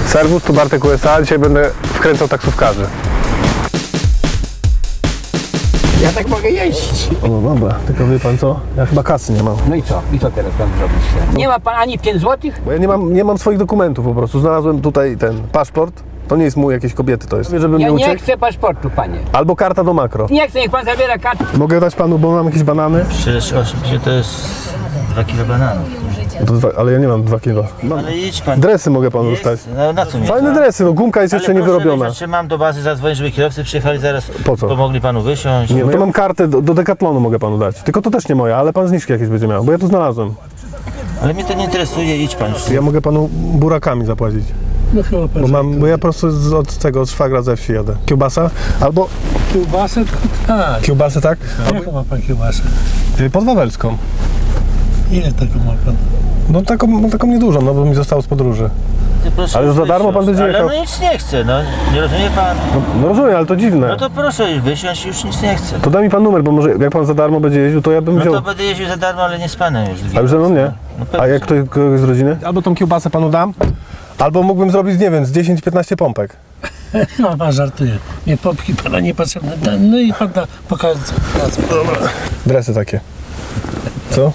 Serwus, tu Bartek USA, dzisiaj będę wkręcał taksówkarzy. Ja tak mogę jeździć. No dobra, tylko wie pan co? Ja chyba kasy nie mam. No i co? I co teraz pan zrobić? Nie ma pan ani 5 złotych? Bo ja nie mam swoich dokumentów po prostu. Znalazłem tutaj ten paszport. To nie jest mój, jakiejś kobiety to jest. Żebym Ja nie uciekł. nie chcę paszportu, panie. Albo karta do makro. Nie chcę, niech pan zabiera kartę. Mogę dać panu, bo mam jakieś banany? Przecież oczywiście to jest 2 kilo bananów. Ale ja nie mam 2 kilo. Ale idź pan. Dresy mogę panu dostać. No, na co mnie Fajne to? dresy, no gumka jest jeszcze nie wyrobiona. Czy mam do bazy zadzwonić, żeby kierowcy przyjechali zaraz, Po co? pomogli panu wysiąść? Nie, no to mam kartę do Decathlonu mogę panu dać. Tylko to też nie moja, ale pan zniżki jakieś będzie miał, bo ja to znalazłem. Ale mnie to nie interesuje, idź pan. Ja mogę panu burakami zapłacić. No chyba pan. Bo ja po prostu od szwagra ze wsi jadę. Kiełbasa? Albo Kiełbasę to tak. kiełbasę, tak? Jaką ma pan kiełbasę? Podwawelską. Ile taką ma pan? No taką niedużą, no bo mi zostało z podróży. Ty proszę Ale za darmo pan będzie ale jechał? no nic nie chcę, no nie rozumie pan? No rozumiem, ale to dziwne. No to proszę wysiąść, już nic nie chcę. To da mi pan numer, bo może jak pan za darmo będzie jeździł, to ja bym No wziął. to będę jeździł za darmo, ale nie z panem już. A już ze mną nie? No pewnie, A jak kogoś z rodziny? Albo tą kiełbasę panu dam, albo mógłbym zrobić, nie wiem, z 10-15 pompek. No pan żartuje. Mnie pompki pana niepotrzebne. No i pan da pokaże. Dresy takie. Co?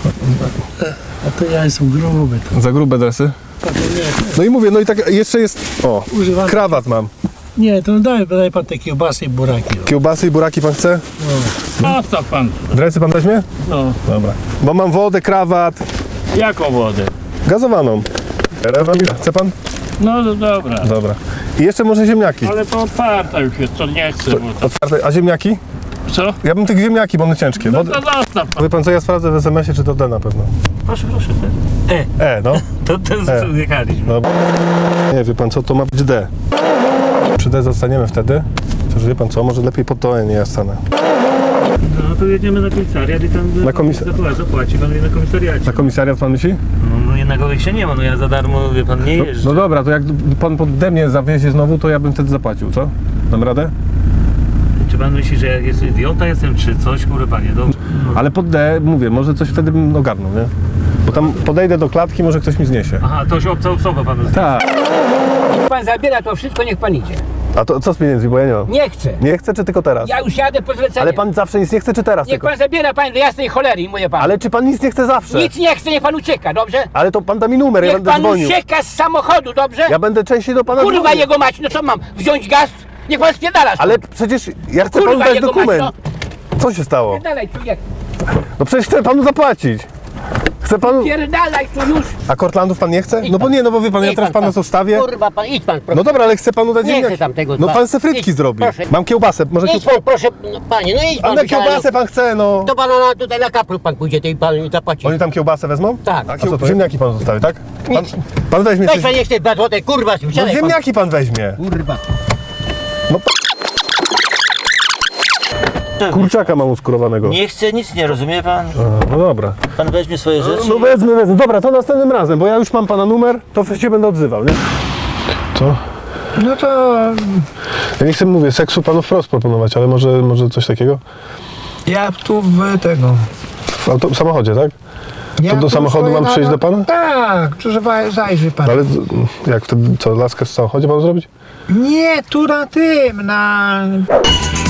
A to ja jestem gruby. To. Za grube dresy? Pan to nie. No i mówię, no i tak jeszcze jest, o, Używam. krawat mam. Nie, to daj pan te kiełbasy i buraki. Kiełbasy i buraki pan chce? No to pan. Dresy pan weźmie? No. Dobra. Bo mam wodę, krawat, Jaką wodę? gazowaną. Chce pan? No dobra. Dobra. I jeszcze może ziemniaki. Ale to otwarta już jest, to nie chcę. Bo... Otwarte. A ziemniaki? Co? Ja bym tych ziemniaki, bo one ciężkie. No to zostaw pan. Wie pan co, ja sprawdzę w SMS-ie, czy to D na pewno. Proszę. No. To ten jechaliśmy. Dobra. Nie, wie pan co, to ma być D. Przy D zostaniemy wtedy. Chociaż wie pan co, może lepiej pod to E nie ja stanę. No to jedziemy na komisariat i tam Na komisariat? zapłaci pan na komisariacie. Na komisariat pan myśli? No jednego wyjścia nie ma, no ja za darmo, wie pan, nie jeżdżę. No dobra, to jak pan pode mnie zawiezie znowu, to ja bym wtedy zapłacił, co? Dam radę? Czy pan myśli, że jak jest idiota jestem, czy coś, kurwa, panie, dobrze. Ale pod D, mówię, może coś wtedy bym ogarnął, nie? Bo tam podejdę do klatki, może ktoś mi zniesie. Aha, to się obca osoba panu zna. Tak. Niech pan zabiera to wszystko, niech pan idzie. A to co z pieniędzmi, bo ja nie mam? Nie chcę. Nie chcę, czy tylko teraz? Ja już jadę po zleceniu. Ale pan zawsze nic nie chce, czy teraz Niech tylko? pan zabiera, panie, do jasnej cholery, mówię pan. Ale czy pan nic nie chce zawsze? Nic nie chce, niech pan ucieka, dobrze? Ale to pan da mi numer, ja Niech będę pan dzwonił. ucieka z samochodu, dobrze? Ja będę częściej do pana Kurwa dzwonił. jego mać, no co mam? Wziąć gaz? Niech pan spierdala stąd. Ale przecież ja chcę Kurwa panu dać jego dokument. mać, Co się stało? Spierdalaj tu, jak... No przecież chcę panu zapłacić. Chcę panu... Spierdalaj tu już. A Kortlandów pan nie chce? No bo nie, no bo wie pan, ja Idź teraz pan pana zostawię. Kurwa pan, idź pan, proszę. No dobra, ale chcę panu dać Nie ziemniaki. chcę tam tego, No pan. pan se frytki Idź, zrobi. proszę. Mam kiełbasę, może Idź pan, proszę, no, panie, no idź pan. Ale kiełbasę pan chce, no. To pana tutaj na kapru pan pójdzie, tej pan zapłaci. Oni tam kiełbasę wezmą? Tak. A co to ziemniaki pan zostawi, tak? Pan weźmie Weź coś... pan jeszcze 2 złote, kurwa, No wsiadaj pan. ziemniaki pan weźmie. Kurwa. Kurczaka mam uskurowanego. Nie chcę, nic nie rozumie pan? A, no dobra. Pan weźmie swoje rzeczy. No wezmę. Dobra, to następnym razem, bo ja już mam pana numer, to się będę odzywał, nie? Co? No to Ja nie chcę, mówię, seksu panu wprost proponować, ale może coś takiego? Ja tu w tego. W samochodzie, tak? Ja To do tu samochodu stoję mam przyjść do pana? Tak, tu zajrzy pan. Ale jak wtedy, co, laskę w samochodzie pan zrobić? Nie, tu na tym, na...